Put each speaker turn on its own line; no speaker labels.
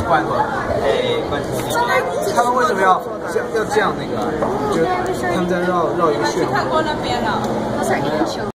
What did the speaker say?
罐头，罐头。他们为什么要这样那个？就是他们在绕一个漩涡。
看过那边了。